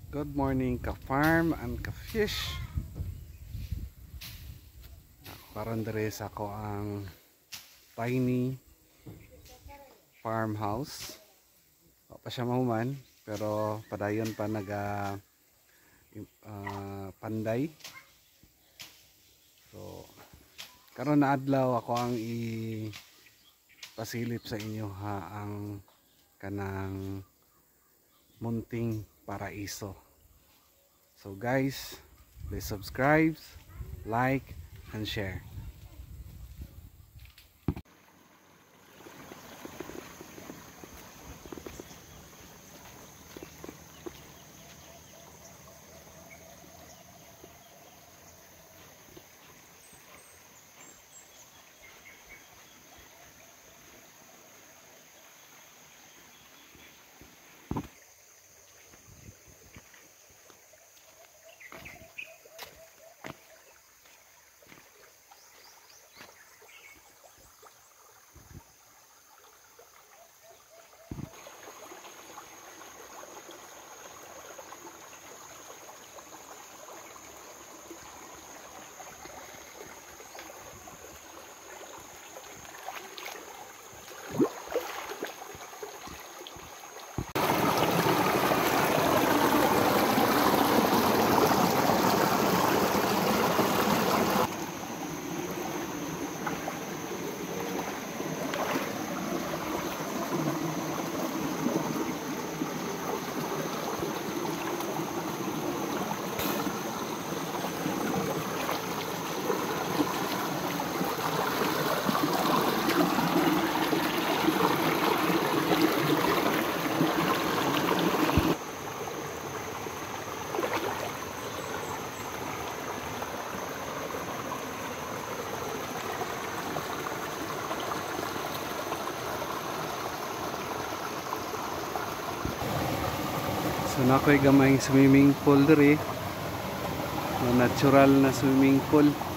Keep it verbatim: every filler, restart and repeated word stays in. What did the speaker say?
Good morning ka-farm and ka-fish. Karon diri sa ako ang tiny farmhouse. O pa siya mahuman pero padayon pa naga uh, panday. So karon na adlaw ako ang i pasilip sa inyo ha ang kanang munting paraiso. So guys, please subscribe, like, and share. So nakoy gamay swimming pool diri, na natural na swimming pool.